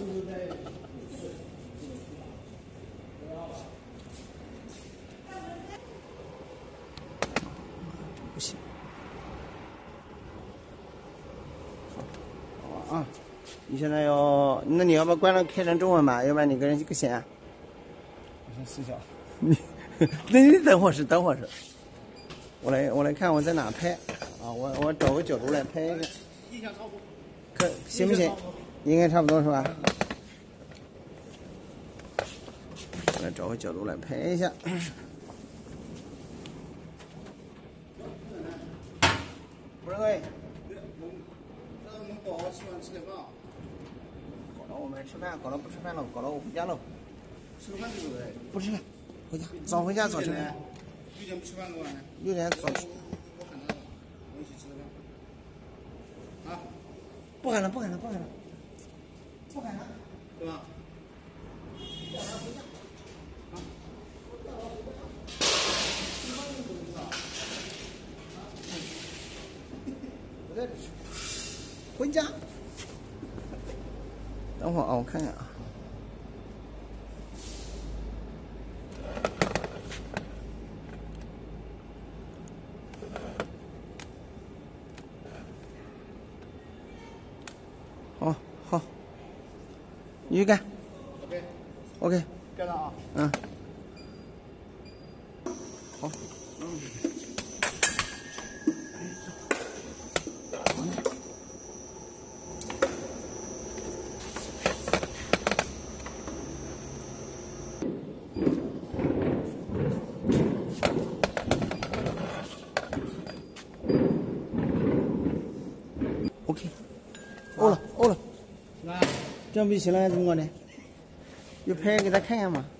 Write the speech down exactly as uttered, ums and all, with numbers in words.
不行。啊，你现在要，那你要不关了开成中文吧？要不然你跟人个闲。 我先试一下。 你，那你等会儿是等会儿是。我来我来看我在哪拍啊？我我找个角度来拍一个。 印象超过。 可行不行？应该差不多是吧？来找个角度来拍一下。不是喂， 那我们搞吃完吃点饭。 搞了我们吃饭，搞了不吃饭了，搞了我回家了。 吃个饭就走呗。 不吃了，回家，早回家早吃饭。 六点不吃饭的话呢？ 六点早吃。 我喊他，我一起吃个饭。啊？ 不喊了，不喊了，不喊了，不喊了， 对吧？ 叫他回家。啊？我在这吃。回家。等会儿啊，我看看啊。好，好，你去干。 OK。 OK。 干了啊。 嗯。好。嗯。OK。哦了，哦了。 那这样不就行了？怎么搞的？就拍给他看看嘛。